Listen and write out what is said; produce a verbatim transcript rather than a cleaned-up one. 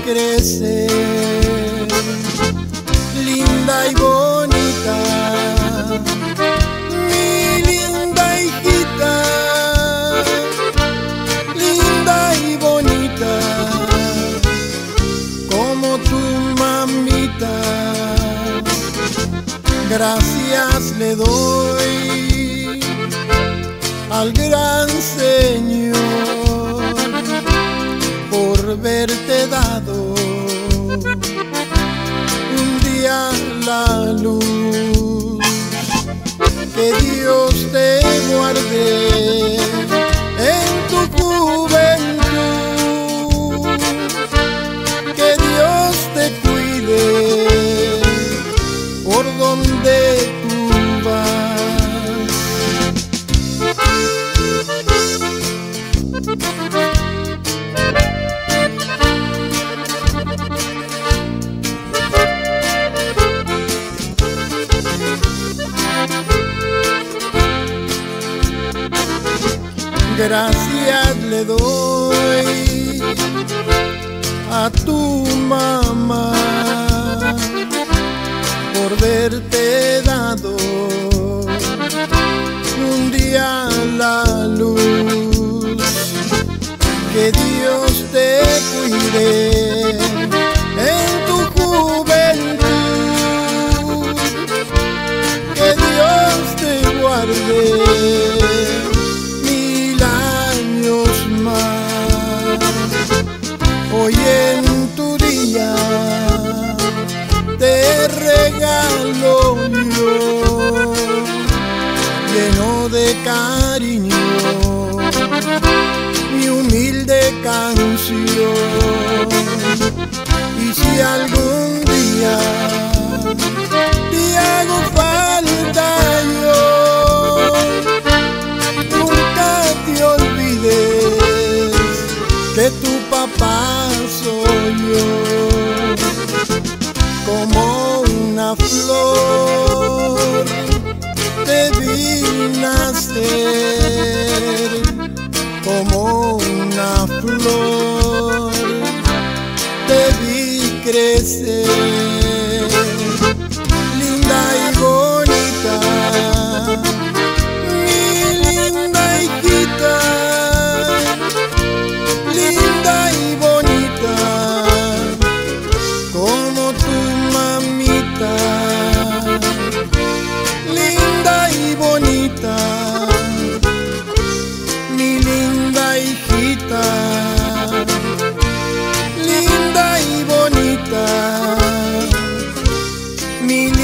crecer, linda y bonita, mi linda hijita, linda y bonita, como tu mamita. Gracias le doy al gran Señor por verte dado un día la luz. Que Dios te guarde en tu juventud, que Dios te cuide por donde tú vas. Gracias le doy a tu mamá por verte dado un día la luz. Que Dios te cuide en tu juventud, que Dios te guarde mil años más. Hoy en tu día te regalo yo, lleno de cariño, mi humilde canción. Y si algún día te hago falta yo, nunca te olvides que tu papá soy yo. Como una flor te vi nacer, como una flor te vi crecer, linda y bonita, mi linda hijita, linda y bonita, como tu mamita, linda y bonita, mi linda hijita, linda y bonita, mi